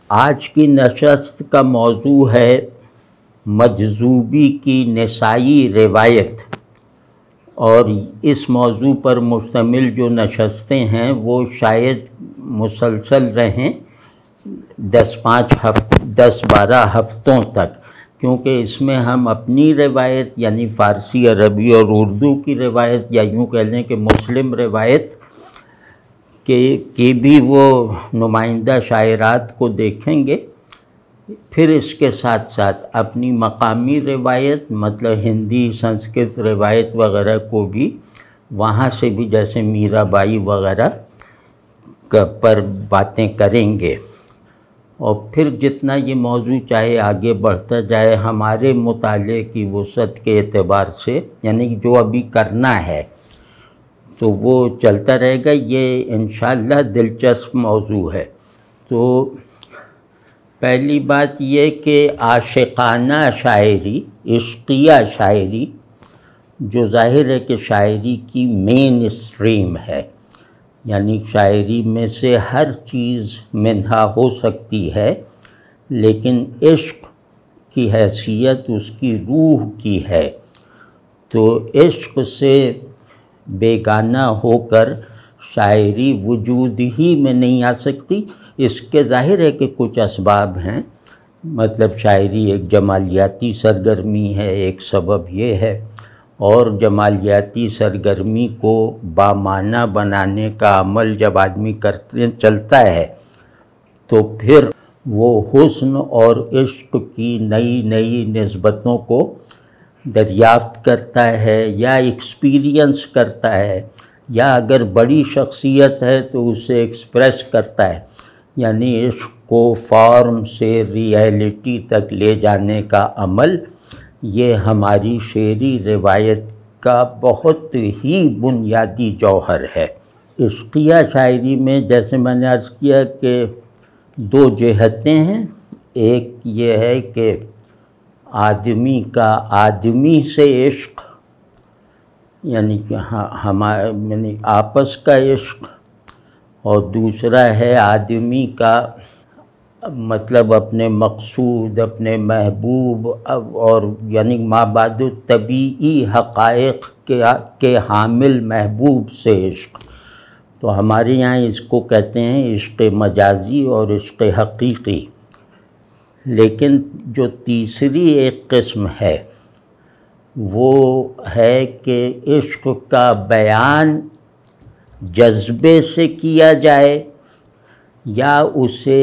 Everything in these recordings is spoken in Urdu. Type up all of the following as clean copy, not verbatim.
آج کی نشست کا موضوع ہے مجذوبی کی نسائی روایت، اور اس موضوع پر مشتمل جو نشستیں ہیں وہ شاید مسلسل رہیں 10-12 ہفتوں تک، کیونکہ اس میں ہم اپنی روایت یعنی فارسی، عربی اور اردو کی روایت، یا یوں کہہ لیں کہ مسلم روایت کے بھی وہ نمائندہ شاعرات کو دیکھیں گے، پھر اس کے ساتھ ساتھ اپنی مقامی روایت مطلب ہندی، سنسکرت روایت وغیرہ کو بھی وہاں سے بھی جیسے میرا بائی وغیرہ پر باتیں کریں گے، اور پھر جتنا یہ موضوع چاہے آگے بڑھتا جائے ہمارے مطالعے کی وسعت کے اعتبار سے، یعنی جو ابھی کرنا ہے تو وہ چلتا رہے گا۔ یہ انشاءاللہ دلچسپ موضوع ہے۔ تو پہلی بات یہ کہ عاشقانہ شاعری، عشقیہ شاعری، جو ظاہر ہے کہ شاعری کی مین اسٹریم ہے، یعنی شاعری میں سے ہر چیز منہا ہو سکتی ہے، لیکن عشق کی حیثیت اس کی روح کی ہے، تو عشق سے بیگانہ ہو کر شاعری وجود ہی میں نہیں آ سکتی۔ اس کے ظاہر ہے کہ کچھ اسباب ہیں، مطلب شاعری ایک جمالیاتی سرگرمی ہے، ایک سبب یہ ہے، اور جمالیاتی سرگرمی کو بامعنی بنانے کا عمل جب آدمی چلتا ہے تو پھر وہ حسن اور عشق کی نئی نئی نسبتوں کو دریافت کرتا ہے یا ایکسپیرینس کرتا ہے، یا اگر بڑی شخصیت ہے تو اسے ایکسپریس کرتا ہے، یعنی عشق کو فارم سے ریئلٹی تک لے جانے کا عمل یہ ہماری شعری روایت کا بہت ہی بنیادی جوہر ہے۔ عشقیہ شاعری میں جیسے میں نے عرض کیا کہ دو جہتیں ہیں، ایک یہ ہے کہ آدمی کا آدمی سے عشق، یعنی کہ یعنی آپس کا عشق، اور دوسرا ہے آدمی کا مطلب اپنے مقصود، اپنے محبوب، اور یعنی مابعد طبیعی حقائق کے حامل محبوب سے عشق۔ تو ہمارے یہاں اس کو کہتے ہیں عشق مجازی اور عشق حقیقی۔ لیکن جو تیسری ایک قسم ہے وہ ہے کہ عشق کا بیان جذبے سے کیا جائے، یا اسے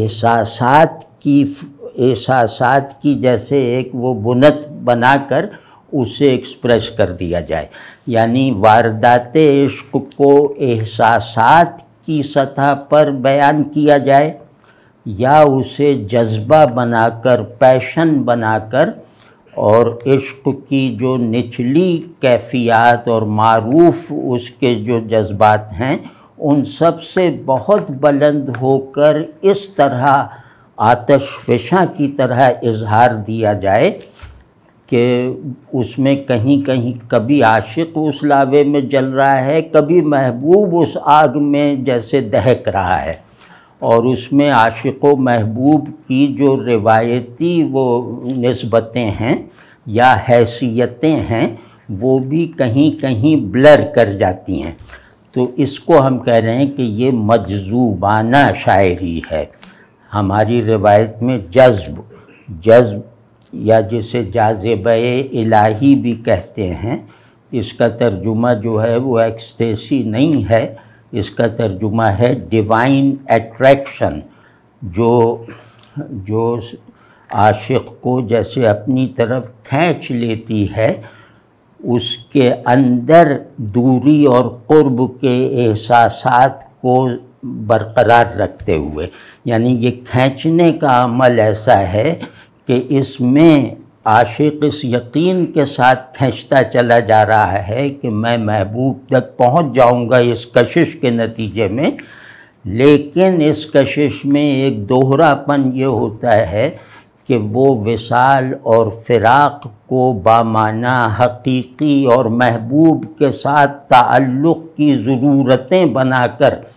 احساسات کی جیسے ایک وہ بنت بنا کر اسے ایکسپریس کر دیا جائے، یعنی واردات عشق کو احساسات کی سطح پر بیان کیا جائے، یا اسے جذبہ بنا کر، پیشن بنا کر، اور عشق کی جو نچلی کیفیات اور معروف اس کے جو جذبات ہیں ان سب سے بہت بلند ہو کر اس طرح آتش فشاں کی طرح اظہار دیا جائے کہ اس میں کہیں کہیں کبھی عاشق اس لاوے میں جل رہا ہے، کبھی محبوب اس آگ میں جیسے دہک رہا ہے، اور اس میں عاشق و محبوب کی جو روایتی وہ نسبتیں ہیں یا حیثیتیں ہیں وہ بھی کہیں کہیں بلر کر جاتی ہیں۔ تو اس کو ہم کہہ رہے ہیں کہ یہ مجذوبانہ شاعری ہے۔ ہماری روایت میں جذب یا جسے جاذبہ الہی بھی کہتے ہیں، اس کا ترجمہ جو ہے وہ ایکسٹیسی نہیں ہے، اس کا ترجمہ ہے ڈیوائن اٹریکشن، جو عاشق کو جیسے اپنی طرف کھینچ لیتی ہے، اس کے اندر دوری اور قرب کے احساسات کو برقرار رکھتے ہوئے، یعنی یہ کھینچنے کا عمل ایسا ہے کہ اس میں عاشق اس یقین کے ساتھ کھینچتا چلا جا رہا ہے کہ میں محبوب تک پہنچ جاؤں گا اس کشش کے نتیجے میں، لیکن اس کشش میں ایک دوہرا پن یہ ہوتا ہے کہ وہ وصال اور فراق کو بامعنی، حقیقی اور محبوب کے ساتھ تعلق کی ضرورتیں بنا کر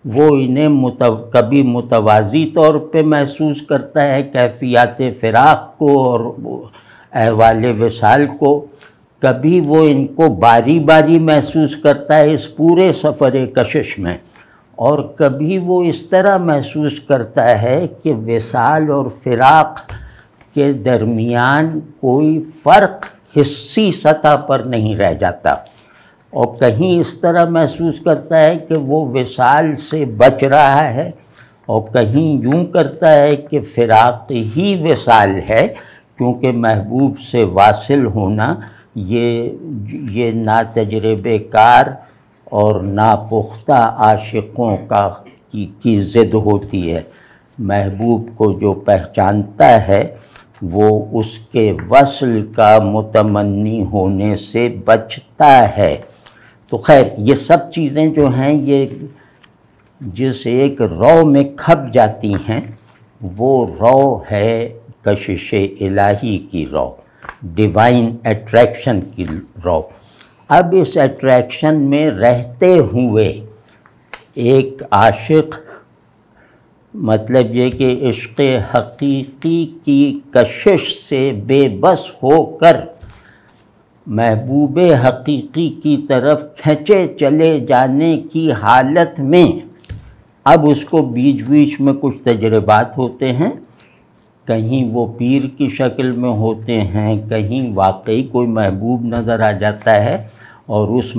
وہ انہیں کبھی متوازی طور پہ محسوس کرتا ہے کیفیات فراق کو اور احوال وصال کو، کبھی وہ ان کو باری باری محسوس کرتا ہے اس پورے سفر کشش میں، اور کبھی وہ اس طرح محسوس کرتا ہے کہ وصال اور فراق کے درمیان کوئی فرق حسی سطح پر نہیں رہ جاتا، اور کہیں اس طرح محسوس کرتا ہے کہ وہ وصال سے بچ رہا ہے، اور کہیں یوں کرتا ہے کہ فراق ہی وصال ہے، کیونکہ محبوب سے واصل ہونا یہ ناتجربے کار اور ناپختہ عاشقوں کی ضد ہوتی ہے۔ محبوب کو جو پہچانتا ہے وہ اس کے وصل کا متمنی ہونے سے بچتا ہے۔ تو خیر یہ سب چیزیں جو ہیں یہ جس ایک رو میں کھپ جاتی ہیں وہ رو ہے کشش الہی کی رو، ڈیوائن اٹریکشن کی رو۔ اب اس اٹریکشن میں رہتے ہوئے ایک عاشق، مطلب یہ کہ عشق حقیقی کی کشش سے بے بس ہو کر محبوب حقیقی کی طرف کھنچے چلے جانے کی حالت میں، اب اس کو بیچ بیچ میں کچھ تجربات ہوتے ہیں، کہیں وہ پیر کی شکل میں ہوتے ہیں، کہیں واقعی کوئی محبوب نظر آ جاتا ہے، اور اس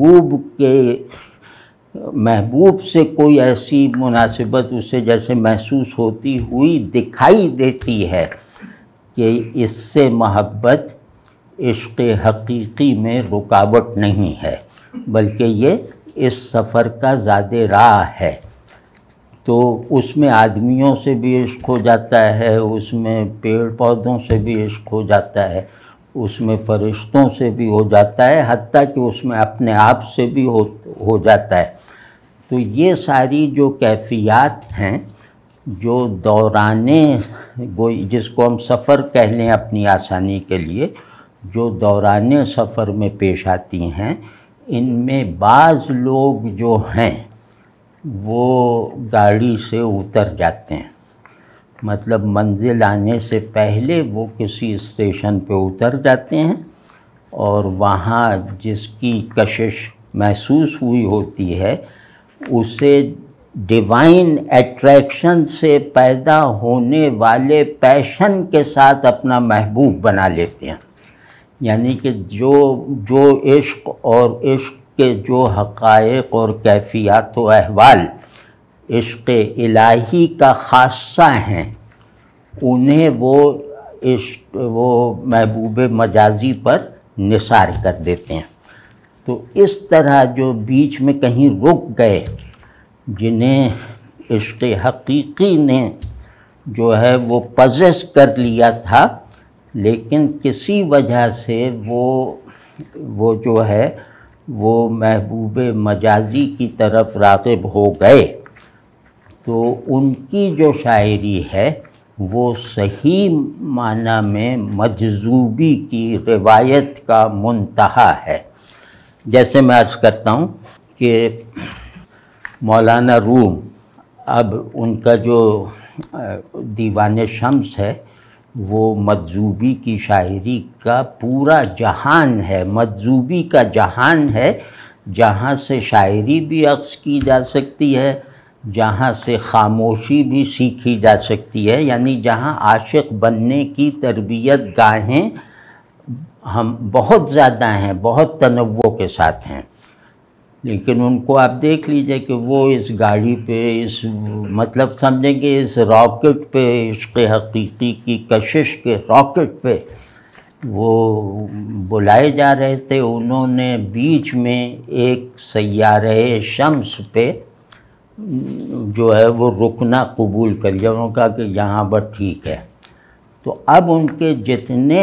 محبوب سے کوئی ایسی مناسبت اسے جیسے محسوس ہوتی ہوئی دکھائی دیتی ہے کہ اس سے محبت عشق حقیقی میں رکاوٹ نہیں ہے، بلکہ یہ اس سفر کا زاد راہ ہے۔ تو اس میں آدمیوں سے بھی عشق ہو جاتا ہے، اس میں پیڑ پودوں سے بھی عشق ہو جاتا ہے، اس میں فرشتوں سے بھی ہو جاتا ہے، حتیٰ کہ اس میں اپنے آپ سے بھی ہو جاتا ہے۔ تو یہ ساری جو کیفیات ہیں جو دورانے جس کو ہم سفر کہہ لیں اپنی آسانی کے لیے، جو دوران سفر میں پیش آتی ہیں، ان میں بعض لوگ جو ہیں وہ گاڑی سے اتر جاتے ہیں، مطلب منزل آنے سے پہلے وہ کسی اسٹیشن پہ اتر جاتے ہیں، اور وہاں جس کی کشش محسوس ہوئی ہوتی ہے اسے ڈیوائن اٹریکشن سے پیدا ہونے والے پیشن کے ساتھ اپنا محبوب بنا لیتے ہیں۔ یعنی کہ جو عشق اور عشق کے جو حقائق اور کیفیات و احوال عشق الہی کا خاصہ ہیں، انہیں وہ محبوب مجازی پر نثار کر دیتے ہیں۔ تو اس طرح جو بیچ میں کہیں رک گئے، جنہیں عشق حقیقی نے جو ہے وہ پزیس کر لیا تھا، لیکن کسی وجہ سے وہ جو ہے وہ محبوب مجازی کی طرف راغب ہو گئے، تو ان کی جو شاعری ہے وہ صحیح معنی میں مجذوبی کی روایت کا منتہا ہے۔ جیسے میں عرض کرتا ہوں کہ مولانا روم، اب ان کا جو دیوان شمس ہے وہ مجذوبی کی شاعری کا پورا جہان ہے، مجذوبی کا جہان ہے، جہاں سے شاعری بھی اخذ کی جا سکتی ہے، جہاں سے خاموشی بھی سیکھی جا سکتی ہے، یعنی جہاں عاشق بننے کی تربیت گاہیں ہم بہت زیادہ ہیں، بہت تنوع کے ساتھ ہیں۔ لیکن ان کو آپ دیکھ لیجئے کہ وہ اس گاڑی پہ، مطلب سمجھیں کہ اس راکٹ پہ، عشق حقیقی کی کشش کے راکٹ پہ وہ بلائے جا رہے تھے۔ انہوں نے بیچ میں ایک سیارہ شمس پہ جو ہے وہ رکنا قبول کر لیا، انہوں نے کہا کہ یہاں پر ٹھیک ہے۔ تو اب ان کے جتنے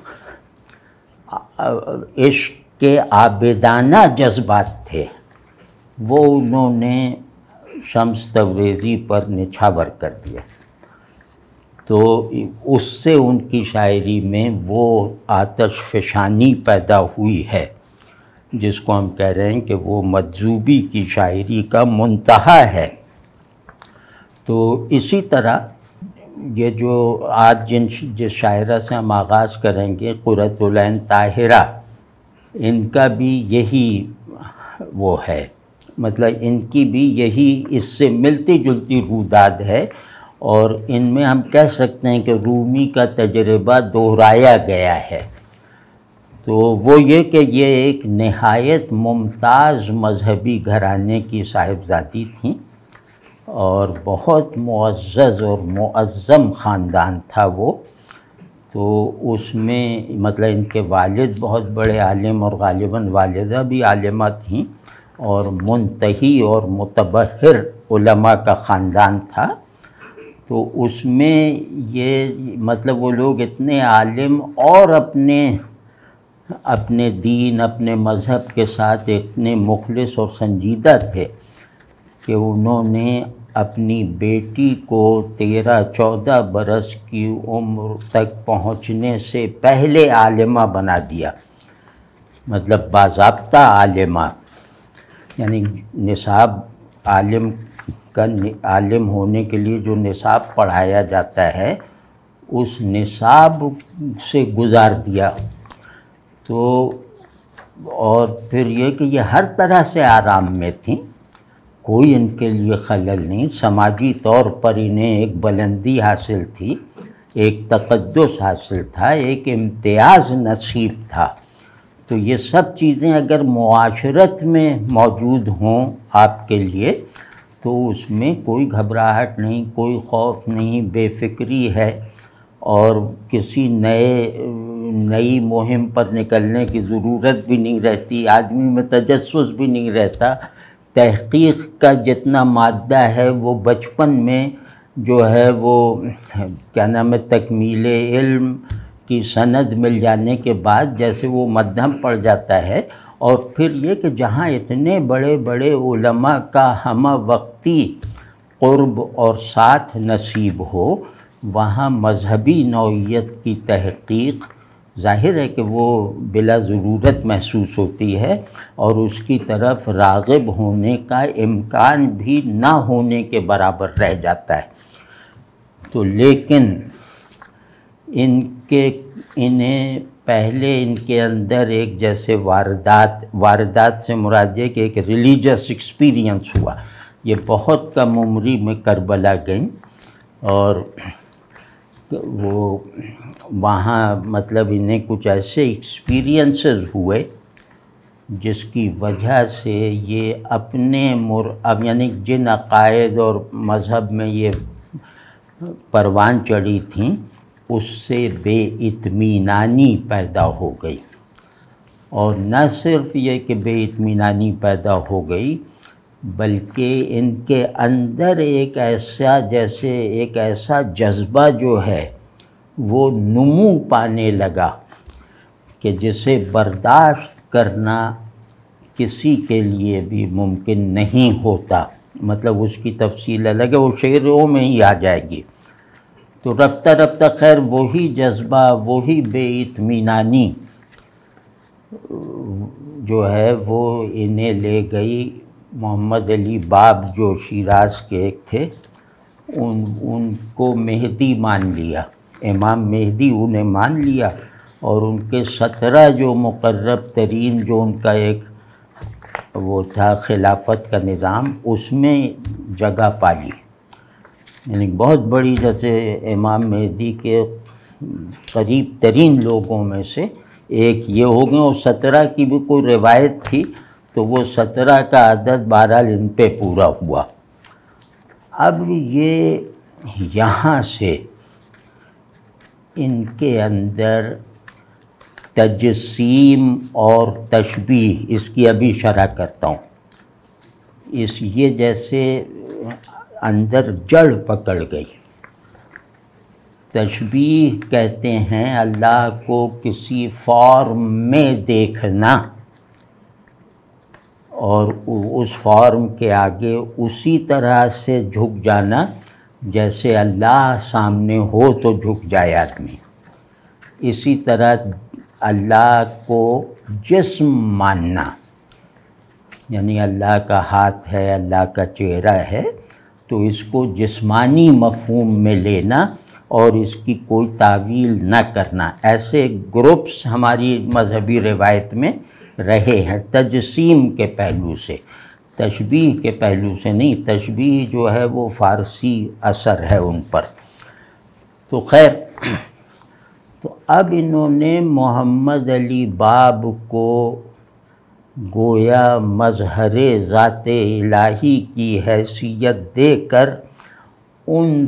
عشق کے عابدانہ جذبات تھے وہ انہوں نے شمس تبریزی پر نچھاور کر دیا، تو اس سے ان کی شاعری میں وہ آتش فشانی پیدا ہوئی ہے جس کو ہم کہہ رہے ہیں کہ وہ مجذوبی کی شاعری کا منتہا ہے۔ تو اسی طرح یہ جو آج جس شاعرہ سے ہم آغاز کریں گے، قرۃ العین طاہرہ، ان کا بھی یہی وہ ہے، مطلب ان کی بھی یہی اس سے ملتی جلتی رویداد ہے، اور ان میں ہم کہہ سکتے ہیں کہ رومی کا تجربہ دہرایا گیا ہے۔ تو وہ یہ کہ یہ ایک نہایت ممتاز مذہبی گھرانے کی صاحبزادی تھیں، اور بہت معزز اور معظم خاندان تھا وہ۔ تو اس میں مطلب ان کے والد بہت بڑے عالم، اور غالباً والدہ بھی عالمہ تھیں، اور منتہی اور متبحر علماء کا خاندان تھا۔ تو اس میں یہ مطلب وہ لوگ اتنے عالم اور اپنے دین، اپنے مذہب کے ساتھ اتنے مخلص اور سنجیدہ تھے کہ انہوں نے اپنی بیٹی کو 13-14 برس کی عمر تک پہنچنے سے پہلے عالمہ بنا دیا، مطلب باضابطہ عالمہ، یعنی نصاب عالم ہونے کے لیے جو نصاب پڑھایا جاتا ہے اس نصاب سے گزار دیا۔ تو اور پھر یہ کہ یہ ہر طرح سے آرام میں تھیں، کوئی ان کے لیے خلل نہیں، سماجی طور پر انہیں ایک بلندی حاصل تھی، ایک تقدس حاصل تھا، ایک امتیاز نصیب تھا۔ تو یہ سب چیزیں اگر معاشرت میں موجود ہوں آپ کے لیے تو اس میں کوئی گھبراہٹ نہیں، کوئی خوف نہیں، بے فکری ہے، اور کسی نئی مہم پر نکلنے کی ضرورت بھی نہیں رہتی، آدمی میں تجسس بھی نہیں رہتا۔ تحقیق کا جتنا مادہ ہے وہ بچپن میں جو ہے وہ کیا نام ہے تکمیل علم کی سند مل جانے کے بعد جیسے وہ مدھم پڑ جاتا ہے، اور پھر یہ کہ جہاں اتنے بڑے بڑے علماء کا ہمہ وقتی قرب اور ساتھ نصیب ہو، وہاں مذہبی نوعیت کی تحقیق ظاہر ہے کہ وہ بلا ضرورت محسوس ہوتی ہے، اور اس کی طرف راغب ہونے کا امکان بھی نہ ہونے کے برابر رہ جاتا ہے۔ تو لیکن انہیں پہلے ان کے اندر ایک جیسے واردات سے مراد یہ کہ ایک ریلیجس ایکسپیرینس ہوا۔ یہ بہت کم عمری میں کربلا گئیں، اور وہ وہاں مطلب انہیں کچھ ایسے ایکسپیرینسز ہوئے جس کی وجہ سے یہ اب یعنی جن عقائد اور مذہب میں یہ پروان چڑھی تھیں اس سے بے اطمینانی پیدا ہو گئی، اور نہ صرف یہ کہ بے اطمینانی پیدا ہو گئی بلکہ ان کے اندر ایک ایسا جذبہ جو ہے وہ نمو پانے لگا کہ جسے برداشت کرنا کسی کے لیے بھی ممکن نہیں ہوتا۔ مطلب اس کی تفصیل الگ ہے، وہ شعروں میں ہی آ جائے گی۔ تو رفتہ رفتہ خیر وہی جذبہ، وہی بے اطمینانی جو ہے وہ انہیں لے گئی۔ محمد علی باب جو شیراز کے ایک تھے، ان کو مہدی مان لیا، امام مہدی انہیں مان لیا، اور ان کے 17 جو مقرب ترین جو ان کا ایک وہ تھا خلافت کا نظام، اس میں جگہ پالی، یعنی بہت بڑی، جیسے امام مہدی کے قریب ترین لوگوں میں سے ایک یہ ہو گئے، اور 17 کی بھی کوئی روایت تھی تو وہ 17 کا عدد بہرحال ان پہ پورا ہوا۔ اب یہ یہاں سے ان کے اندر تجسیم اور تشبیہ، اس کی ابھی شرح کرتا ہوں، یہ جیسے اندر جڑ پکڑ گئی۔ تشبیہ کہتے ہیں اللہ کو کسی فارم میں دیکھنا، اور اس فارم کے آگے اسی طرح سے جھک جانا جیسے اللہ سامنے ہو تو جھک جائے آدمی۔ اسی طرح اللہ کو جسم ماننا، یعنی اللہ کا ہاتھ ہے، اللہ کا چہرہ ہے، تو اس کو جسمانی مفہوم میں لینا اور اس کی کوئی تعویل نہ کرنا، ایسے گروپس ہماری مذہبی روایت میں رہے ہیں، تجسیم کے پہلو سے، تشبیہ کے پہلو سے نہیں۔ تشبیہ جو ہے وہ فارسی اثر ہے ان پر۔ تو خیر، تو اب انہوں نے محمد علی باب کو گویا مظہر ذات الہی کی حیثیت دے کر ان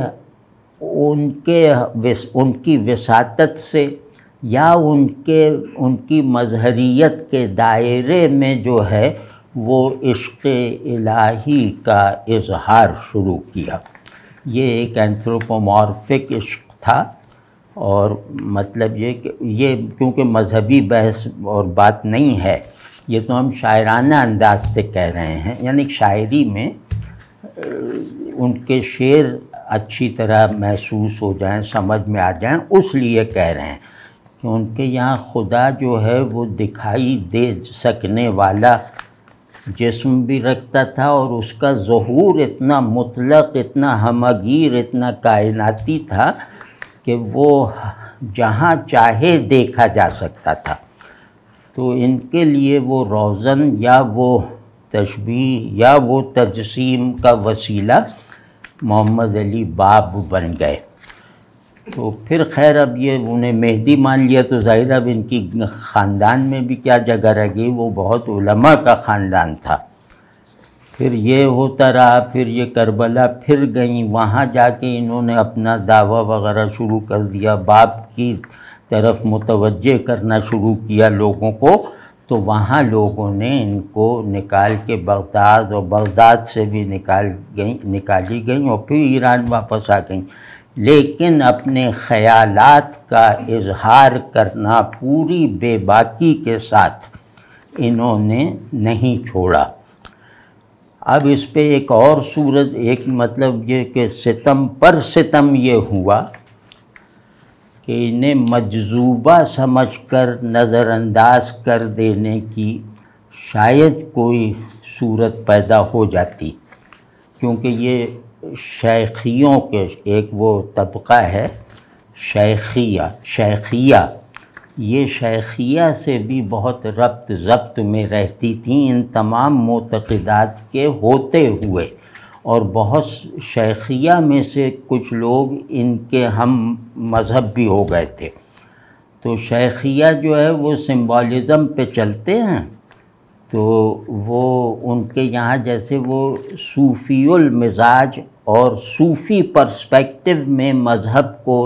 کی وساطت سے یا ان کی مظہریت کے دائرے میں جو ہے وہ عشق الہی کا اظہار شروع کیا۔ یہ ایک اینتھروپومورفک عشق تھا، اور مطلب یہ کہ یہ کیونکہ مذہبی بحث اور بات نہیں ہے، یہ تو ہم شاعرانہ انداز سے کہہ رہے ہیں، یعنی شاعری میں ان کے شعر اچھی طرح محسوس ہو جائیں، سمجھ میں آ جائیں، اس لیے کہہ رہے ہیں کہ ان کے یہاں خدا جو ہے وہ دکھائی دے سکنے والا جسم بھی رکھتا تھا، اور اس کا ظہور اتنا مطلق، اتنا ہمگیر، اتنا کائناتی تھا کہ وہ جہاں چاہے دیکھا جا سکتا تھا۔ تو ان کے لیے وہ روزن یا وہ تشبیہ یا وہ تجسیم کا وسیلہ محمد علی باب بن گئے۔ تو پھر خیر اب یہ انہیں مہدی مان لیا تو ظاہر اب ان کی خاندان میں بھی کیا جگہ رہ گئی، وہ بہت علماء کا خاندان تھا۔ پھر یہ ہوتا رہا، پھر یہ کربلا پھر گئیں، وہاں جا کے انہوں نے اپنا دعویٰ وغیرہ شروع کر دیا، باپ کی طرف متوجہ کرنا شروع کیا لوگوں کو، تو وہاں لوگوں نے ان کو نکال کے بغداد، اور بغداد سے بھی نکالی گئیں اور پھر ایران واپس آ گئیں، لیکن اپنے خیالات کا اظہار کرنا پوری بے باکی کے ساتھ انہوں نے نہیں چھوڑا۔ اب اس پہ ایک اور صورت، ایک مطلب یہ کہ ستم پر ستم یہ ہوا کہ انہیں مجذوبہ سمجھ کر نظر انداز کر دینے کی شاید کوئی صورت پیدا ہو جاتی، کیونکہ یہ شیخیوں کے ایک وہ طبقہ ہے شیخیہ، یہ شیخیہ سے بھی بہت ربط ضبط میں رہتی تھیں ان تمام معتقدات کے ہوتے ہوئے، اور بہت شیخیہ میں سے کچھ لوگ ان کے ہم مذہب بھی ہو گئے تھے۔ تو شیخیہ جو ہے وہ سمبولزم پہ چلتے ہیں، تو وہ ان کے یہاں جیسے وہ صوفی المزاج اور صوفی پرسپیکٹو میں مذہب کو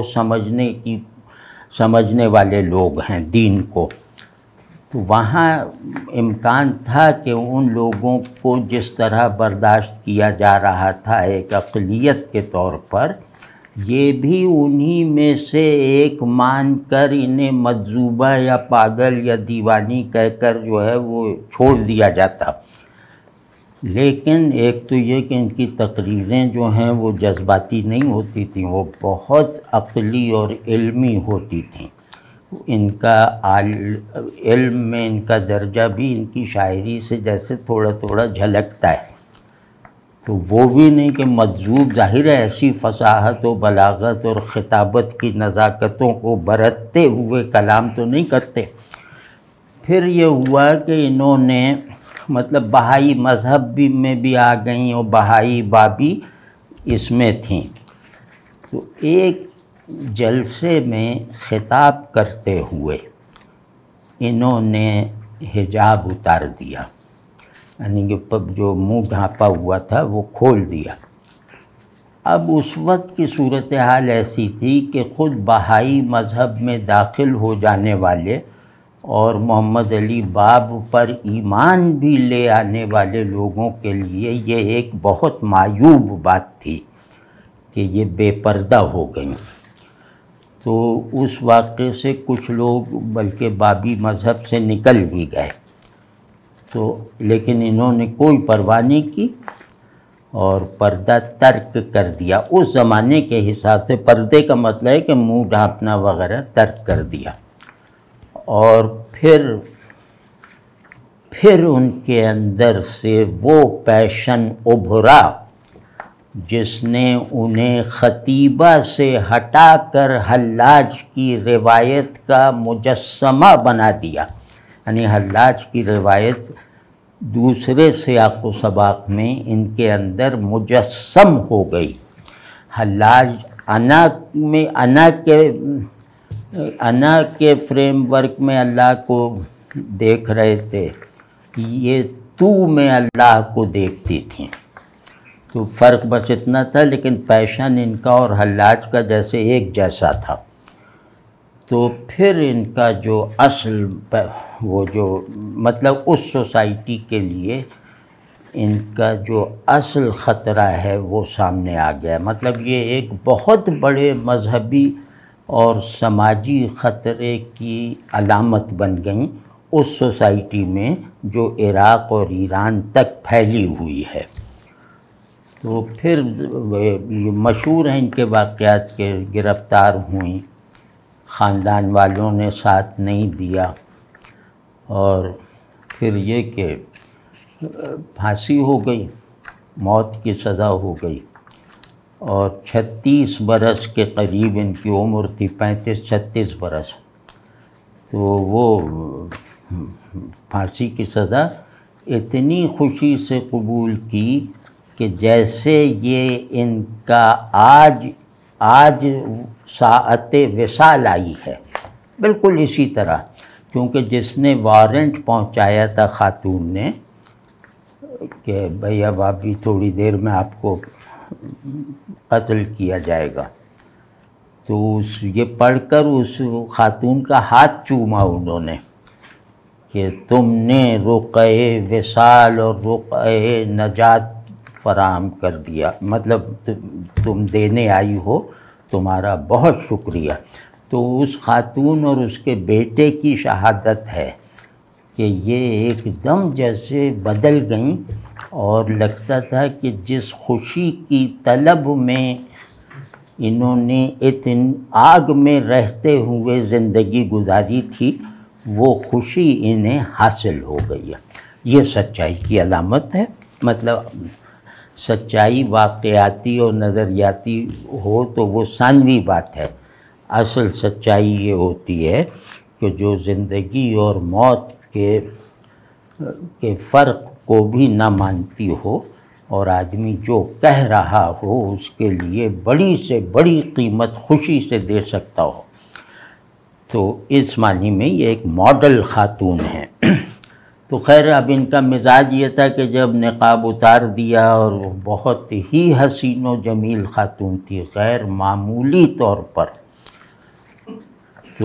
سمجھنے والے لوگ ہیں، دین کو، تو وہاں امکان تھا کہ ان لوگوں کو جس طرح برداشت کیا جا رہا تھا ایک اقلیت کے طور پر، یہ بھی انہی میں سے ایک مان کر انہیں مجذوبہ یا پاگل یا دیوانی کہہ کر جو ہے وہ چھوڑ دیا جاتا۔ لیکن ایک تو یہ کہ ان کی تقریریں جو ہیں وہ جذباتی نہیں ہوتی تھیں، وہ بہت عقلی اور علمی ہوتی تھیں، ان کا علم میں ان کا درجہ بھی ان کی شاعری سے جیسے تھوڑا تھوڑا جھلکتا ہے۔ تو وہ بھی نہیں کہ مجذوب، ظاہر ہے ایسی فصاحت و بلاغت اور خطابت کی نزاکتوں کو برتتے ہوئے کلام تو نہیں کرتے۔ پھر یہ ہوا کہ انہوں نے مطلب بہائی مذہب میں بھی آ گئیں، اور بہائی بابی اس میں تھیں۔ تو ایک جلسے میں خطاب کرتے ہوئے انہوں نے حجاب اتار دیا، یعنی کہ جو منہ ڈھانپا ہوا تھا وہ کھول دیا۔ اب اس وقت کی صورتحال ایسی تھی کہ خود بہائی مذہب میں داخل ہو جانے والے اور محمد علی باب پر ایمان بھی لے آنے والے لوگوں کے لیے یہ ایک بہت معیوب بات تھی کہ یہ بے پردہ ہو گئیں۔ تو اس واقعے سے کچھ لوگ بلکہ بابی مذہب سے نکل بھی گئے، تو لیکن انہوں نے کوئی پرواہ نہیں کی اور پردہ ترک کر دیا۔ اس زمانے کے حساب سے پردے کا مطلب ہے کہ منہ ڈھانپنا وغیرہ ترک کر دیا۔ اور پھر پھر ان کے اندر سے وہ پیشن ابھرا جس نے انہیں خطیبہ سے ہٹا کر حلاج کی روایت کا مجسمہ بنا دیا. یعنی حلاج کی روایت دوسرے سیاق و سباق میں ان کے اندر مجسم ہو گئی. حلاج انا کے فریم ورک میں اللہ کو دیکھ رہے تھے، یہ تو میں اللہ کو دیکھتی تھیں. تو فرق بس اتنا تھا، لیکن پیشن ان کا اور حلاج کا جیسے ایک جیسا تھا. تو پھر ان کا جو اصل وہ جو مطلب اس سوسائٹی کے لیے ان کا جو اصل خطرہ ہے وہ سامنے آ گیا. مطلب یہ ایک بہت بڑے مذہبی اور سماجی خطرے کی علامت بن گئیں اس سوسائٹی میں جو عراق اور ایران تک پھیلی ہوئی ہے. تو پھر مشہور ہیں ان کے واقعات کے گرفتار ہوئیں، خاندان والوں نے ساتھ نہیں دیا، اور پھر یہ کہ پھانسی ہو گئی، موت کی سزا ہو گئی، اور 36 برس کے قریب ان کی عمر تھی، 35-36 برس. تو وہ پھانسی کی سزا اتنی خوشی سے قبول کی کہ جیسے یہ ان کا آج ساعت وصال آئی ہے، بالکل اسی طرح. کیونکہ جس نے وارنٹ پہنچایا تھا خاتون نے کہ بھئی اب ابھی تھوڑی دیر میں آپ کو قتل کیا جائے گا، تو یہ پڑھ کر اس خاتون کا ہاتھ چوما انہوں نے کہ تم نے رقعہ وصال اور رقعہ نجات فراہم کر دیا، مطلب تم دینے آئی ہو، تمہارا بہت شکریہ. تو اس خاتون اور اس کے بیٹے کی شہادت ہے کہ یہ ایک دم جیسے بدل گئیں، اور لگتا تھا کہ جس خوشی کی طلب میں انہوں نے آگ میں رہتے ہوئے زندگی گزاری تھی، وہ خوشی انہیں حاصل ہو گئی ہے. یہ سچائی کی علامت ہے. مطلب سچائی واقعاتی اور نظریاتی ہو تو وہ ثانوی بات ہے. اصل سچائی یہ ہوتی ہے کہ جو زندگی اور موت کے فرق کو بھی نہ مانتی ہو، اور آدمی جو کہہ رہا ہو اس کے لیے بڑی سے بڑی قیمت خوشی سے دے سکتا ہو. تو اس معنی میں یہ ایک ماڈل خاتون ہے. تو خیر اب ان کا مزاج یہ تھا کہ جب نقاب اتار دیا، اور بہت ہی حسین و جمیل خاتون تھی غیر معمولی طور پر، تو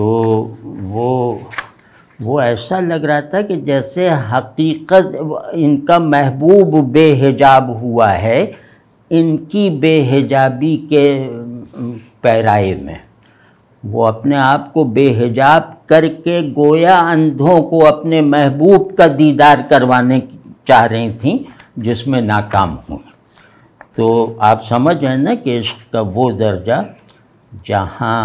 وہ ایسا لگ رہا تھا کہ جیسے حقیقت ان کا محبوب بے حجاب ہوا ہے ان کی بے حجابی کے پیرائے میں. وہ اپنے آپ کو بے حجاب کر کے گویا اندھوں کو اپنے محبوب کا دیدار کروانے چاہ رہی تھیں، جس میں ناکام ہوئیں. تو آپ سمجھ رہے ہیں نا کہ عشق کا وہ درجہ جہاں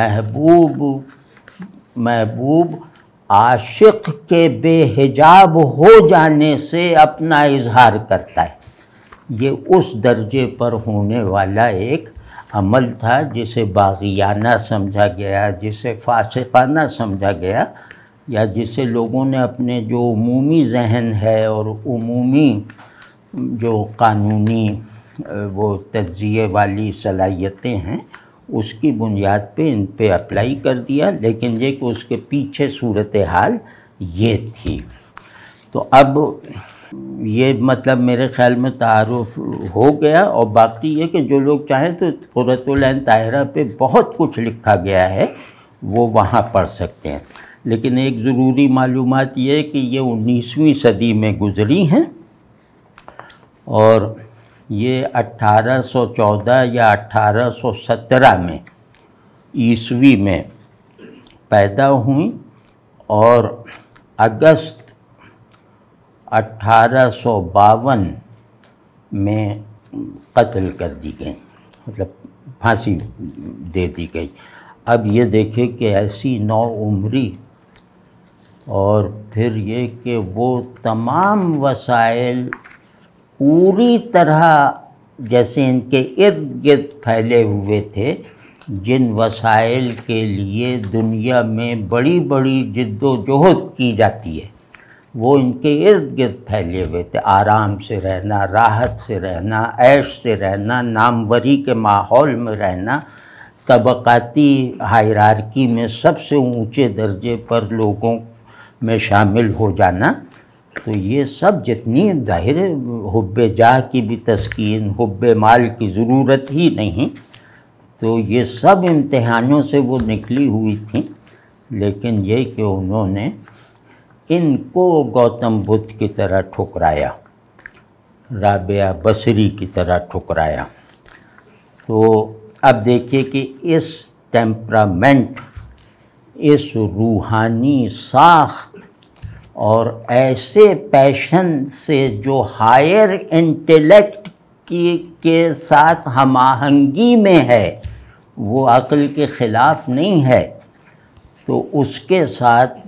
محبوب عاشق کے بے حجاب ہو جانے سے اپنا اظہار کرتا ہے. یہ اس درجے پر ہونے والا ایک عمل تھا جسے باغیانہ سمجھا گیا، جسے فاسقانہ سمجھا گیا، یا جسے لوگوں نے اپنے جو عمومی ذہن ہے اور عمومی جو قانونی وہ تجزیے والی صلاحیتیں ہیں اس کی بنیاد پہ ان پہ اپلائی کر دیا. لیکن یہ کہ اس کے پیچھے صورتحال یہ تھی. تو اب یہ مطلب میرے خیال میں تعارف ہو گیا. اور باقی یہ کہ جو لوگ چاہیں تو قرۃ العین طاہرہ پہ بہت کچھ لکھا گیا ہے، وہ وہاں پڑھ سکتے ہیں. لیکن ایک ضروری معلومات یہ ہے کہ یہ 19ویں صدی میں گزری ہیں، اور یہ 1814 یا 1817 میں عیسوی میں پیدا ہوئیں، اور اگست 1852 میں قتل کر دی گئیں، مطلب پھانسی دے دی گئی. اب یہ دیکھیں کہ ایسی نو عمری اور پھر یہ کہ وہ تمام وسائل پوری طرح جیسے ان کے ارد گرد پھیلے ہوئے تھے، جن وسائل کے لیے دنیا میں بڑی بڑی جد و جہد کی جاتی ہے، وہ ان کے ارد گرد پھیلے ہوئے تھے۔ آرام سے رہنا، راحت سے رہنا، عیش سے رہنا، ناموری کے ماحول میں رہنا، طبقاتی ہائرارکی میں سب سے اونچے درجے پر لوگوں میں شامل ہو جانا، تو یہ سب جتنی ظاہر حب جاہ کی بھی تسکین، حب مال کی ضرورت ہی نہیں، تو یہ سب امتحانوں سے وہ نکلی ہوئی تھیں، لیکن یہ کہ انہوں نے ان کو گوتم بدھ کی طرح ٹھکرایا، رابعہ بصری کی طرح ٹھکرایا۔ تو اب دیکھیے کہ اس ٹیمپرامنٹ، اس روحانی ساخت اور ایسے پیشن سے جو ہائر انٹیلیکٹ کے ساتھ ہم آہنگی میں ہے، وہ عقل کے خلاف نہیں ہے، تو اس کے ساتھ